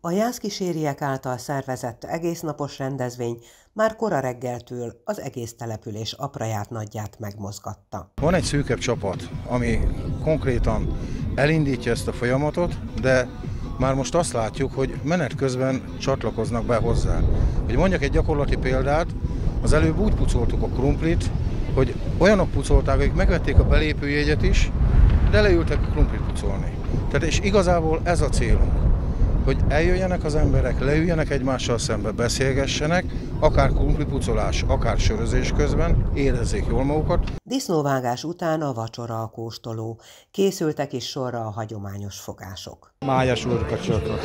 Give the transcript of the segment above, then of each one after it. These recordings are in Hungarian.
A jászkísériek által szervezett egésznapos rendezvény már kora reggeltől az egész település apraját nagyját megmozgatta. Van egy szűkebb csapat, ami konkrétan elindítja ezt a folyamatot, de már most azt látjuk, hogy menet közben csatlakoznak be hozzá. Hogy mondjak egy gyakorlati példát, az előbb úgy pucoltuk a krumplit, hogy olyanok pucolták, akik megvették a belépőjegyet is, de leültek a krumplit pucolni. Tehát és igazából ez a célunk, hogy eljöjjenek az emberek, leüljenek egymással szembe, beszélgessenek, akár krumplipucolás, akár sörözés közben, érezzék jól magukat. Disznóvágás után a vacsora a kóstoló. Készültek is sorra a hagyományos fogások. Májas úrkacsorka.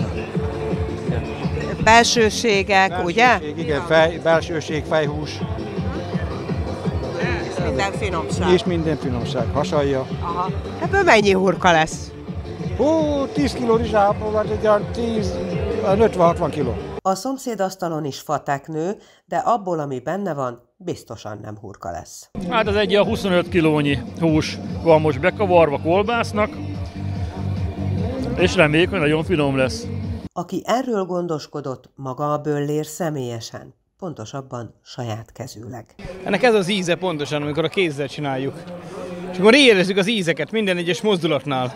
Belsőségek, ugye? Igen, belsőség, fejhús. És minden finomság. És minden finomság, hasalja. Aha. Ebből mennyi hurka lesz? 10 kiló rizsából, vagy egy olyan 50-60 kiló. A szomszédasztalon is fateknő, de abból, ami benne van, biztosan nem hurka lesz. Hát ez egy 25 kilónyi hús van most bekavarva kolbásznak, és reméljük, hogy nagyon finom lesz. Aki erről gondoskodott, maga a böllér személyesen, pontosabban saját kezűleg. Ennek ez az íze pontosan, amikor a kézzel csináljuk. És akkor érezzük az ízeket minden egyes mozdulatnál.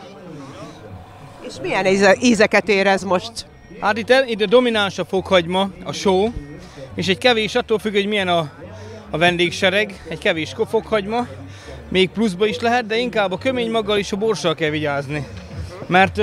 És milyen ízeket érez most? Hát itt a domináns a fokhagyma, a só, és egy kevés, attól függ, hogy milyen a vendégsereg, egy kevés fokhagyma, még pluszba is lehet, de inkább a kömény maggal és a borssal kell vigyázni. Mert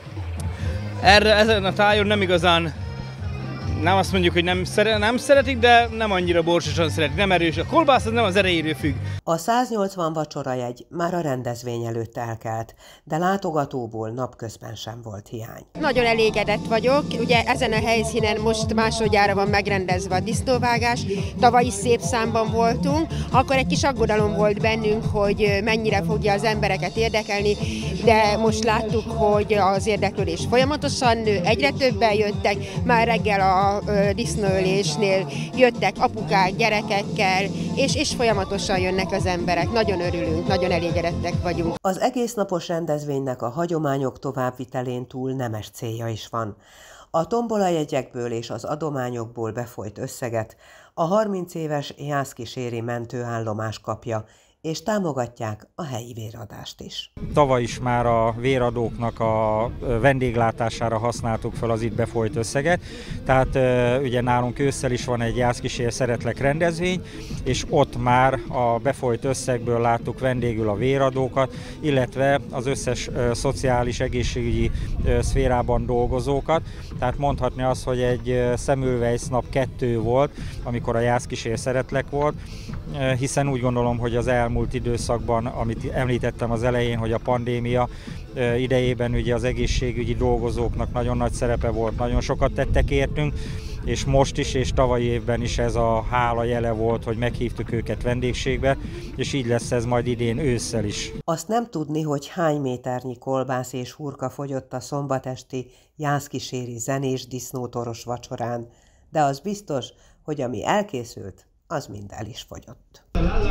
ezen a tájon nem igazán, nem azt mondjuk, hogy nem szeretik, de nem annyira borsosan szeretik, nem erős. A kolbász az nem az erejéről függ. A 180 vacsorajegy már a rendezvény előtt elkelt, de látogatóból napközben sem volt hiány. Nagyon elégedett vagyok, ugye ezen a helyszínen most másodjára van megrendezve a disznóvágás, tavaly is szép számban voltunk, akkor egy kis aggodalom volt bennünk, hogy mennyire fogja az embereket érdekelni, de most láttuk, hogy az érdeklődés folyamatosan nő, egyre többen jöttek, már reggel a disznóölésnél jöttek apukák, gyerekekkel, és folyamatosan jönnek az emberek. Nagyon örülünk, nagyon elégedettek vagyunk. Az egésznapos rendezvénynek a hagyományok továbbvitelén túl nemes célja is van. A tombolajegyekből és az adományokból befolyt összeget a 30 éves jászkíséri mentőállomás kapja, és támogatják a helyi véradást is. Tavaly is már a véradóknak a vendéglátására használtuk fel az itt befolyt összeget, tehát ugye nálunk ősszel is van egy Jászkísér Szeretlek rendezvény, és ott már a befolyt összegből láttuk vendégül a véradókat, illetve az összes szociális egészségügyi szférában dolgozókat, tehát mondhatni azt, hogy egy Semmelweis nap 2 volt, amikor a Jászkísér Szeretlek volt, hiszen úgy gondolom, hogy az elmúlt időszakban, amit említettem az elején, hogy a pandémia idejében ugye az egészségügyi dolgozóknak nagyon nagy szerepe volt, nagyon sokat tettek értünk, és most is, és tavalyi évben is ez a hála jele volt, hogy meghívtuk őket vendégségbe, és így lesz ez majd idén ősszel is. Azt nem tudni, hogy hány méternyi kolbász és hurka fogyott a szombatesti jászkíséri zenés disznótoros vacsorán, de az biztos, hogy ami elkészült, az mind el is fogyott.